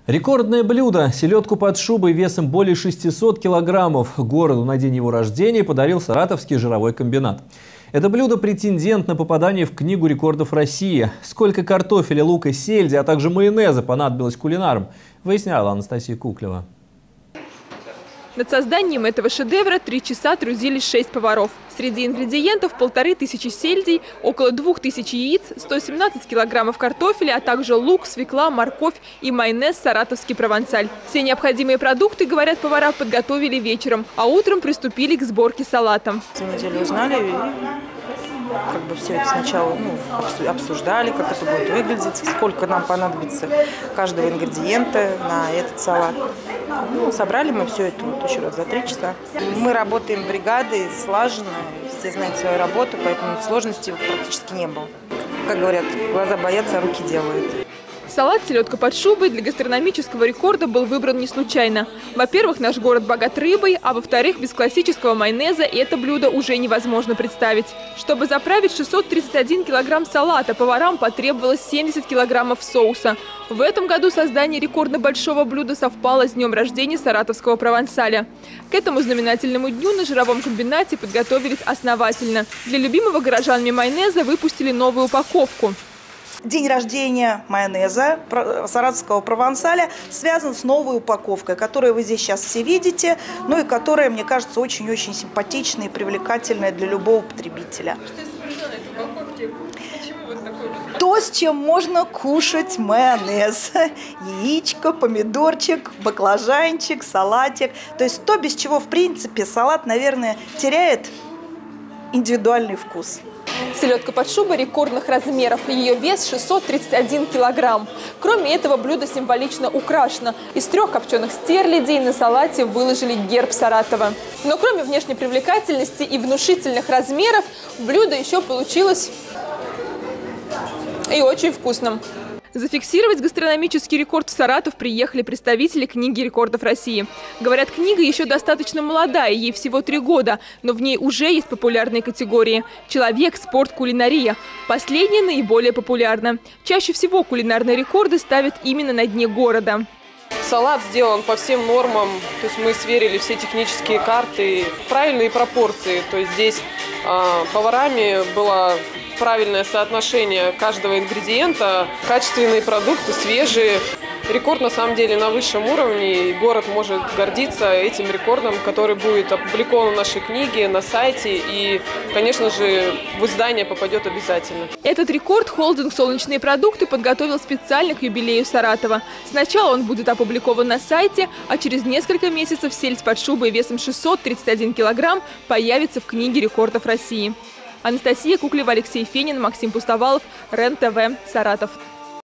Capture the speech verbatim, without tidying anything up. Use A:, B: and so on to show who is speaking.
A: Рекордное блюдо – селедку под шубой весом более шестисот килограммов городу на день его рождения подарил Саратовский жировой комбинат. Это блюдо – претендент на попадание в Книгу рекордов России. Сколько картофеля, лука, сельди, а также майонеза понадобилось кулинарам, выясняла Анастасия Куклева.
B: Над созданием этого шедевра три часа трудились шесть поваров. Среди ингредиентов полторы тысячи сельдей, около двух тысяч яиц, сто семнадцать килограммов картофеля, а также лук, свекла, морковь и майонез «Саратовский провансаль». Все необходимые продукты, говорят повара, подготовили вечером, а утром приступили к сборке салата.
C: За неделю узнали и как бы все это сначала ну, обсуждали, как это будет выглядеть, сколько нам понадобится каждого ингредиента на этот салат. Ну, собрали мы все это вот еще раз за три часа. Мы работаем бригадой, слаженно, все знают свою работу, поэтому сложностей практически не было. Как говорят, глаза боятся, а руки делают.
B: Салат «Селедка под шубой» для гастрономического рекорда был выбран не случайно. Во-первых, наш город богат рыбой, а во-вторых, без классического майонеза это блюдо уже невозможно представить. Чтобы заправить шестьсот тридцать один килограмм салата, поварам потребовалось семьдесят килограммов соуса. В этом году создание рекордно большого блюда совпало с днем рождения Саратовского провансаля. К этому знаменательному дню на жировом комбинате подготовились основательно. Для любимого горожанами майонеза выпустили новую упаковку.
D: День рождения майонеза Саратовского провансаля связан с новой упаковкой, которую вы здесь сейчас все видите, ну и которая, мне кажется, очень-очень симпатичная и привлекательная для любого потребителя. То, с чем можно кушать майонез. Яичко, помидорчик, баклажанчик, салатик. То есть то, без чего, в принципе, салат, наверное, теряет индивидуальный вкус.
B: Селедка под шубой рекордных размеров. Ее вес шестьсот тридцать один килограмм. Кроме этого, блюдо символично украшено. Из трех копченых стерлядей на салате выложили герб Саратова. Но кроме внешней привлекательности и внушительных размеров, блюдо еще получилось и очень вкусным. Зафиксировать гастрономический рекорд в Саратов приехали представители Книги рекордов России. Говорят, книга еще достаточно молодая, ей всего три года, но в ней уже есть популярные категории – человек, спорт, кулинария. Последняя наиболее популярна. Чаще всего кулинарные рекорды ставят именно на дне города.
E: Салат сделан по всем нормам, то есть мы сверили все технические карты, правильные пропорции. То есть здесь э, поварами было правильное соотношение каждого ингредиента, качественные продукты, свежие. Рекорд на самом деле на высшем уровне, и город может гордиться этим рекордом, который будет опубликован в нашей книге, на сайте, и, конечно же, в издание попадет обязательно.
B: Этот рекорд холдинг «Солнечные продукты» подготовил специально к юбилею Саратова. Сначала он будет опубликован на сайте, а через несколько месяцев сельдь под шубой весом шестьсот тридцать один килограмм появится в Книге рекордов России. Анастасия Куклева, Алексей Фенин, Максим Пустовалов, РЕН-ТВ, Саратов.